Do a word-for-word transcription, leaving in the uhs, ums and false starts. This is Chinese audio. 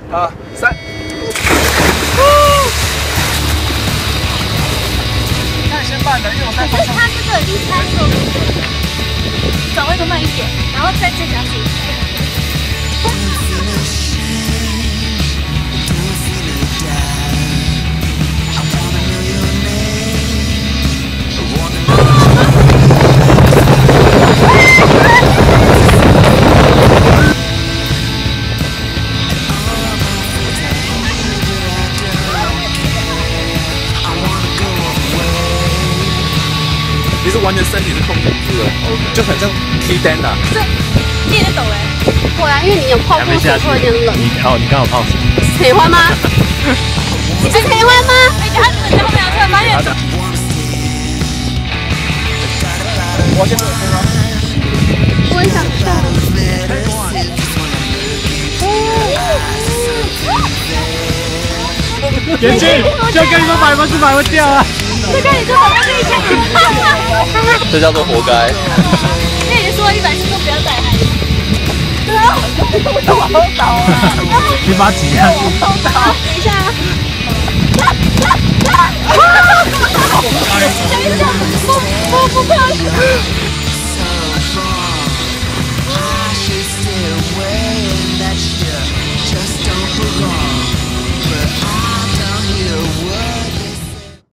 二三。看先慢的，因为我在。 可是他这个已经开过了，转位都慢一点，然后再再加速。 其实完全身体是控制不住的，就很像踢单的。 对，你也懂哎。果然，因为你有泡过水，会有点冷。 你哦，你刚好泡水。 葵花吗？你是葵花吗？哎，等下你在后面突然发现。 我先过葵花。 我很想笑。 眼睛，就跟你说百分之百会掉啊！ 就跟你说我要跟你讲。 这叫做活该。 那你说一百次都不要带孩子。对啊，我都往后倒啊！ 你把挤下去。 往后倒，等一下啊！等一下，我我不不不要。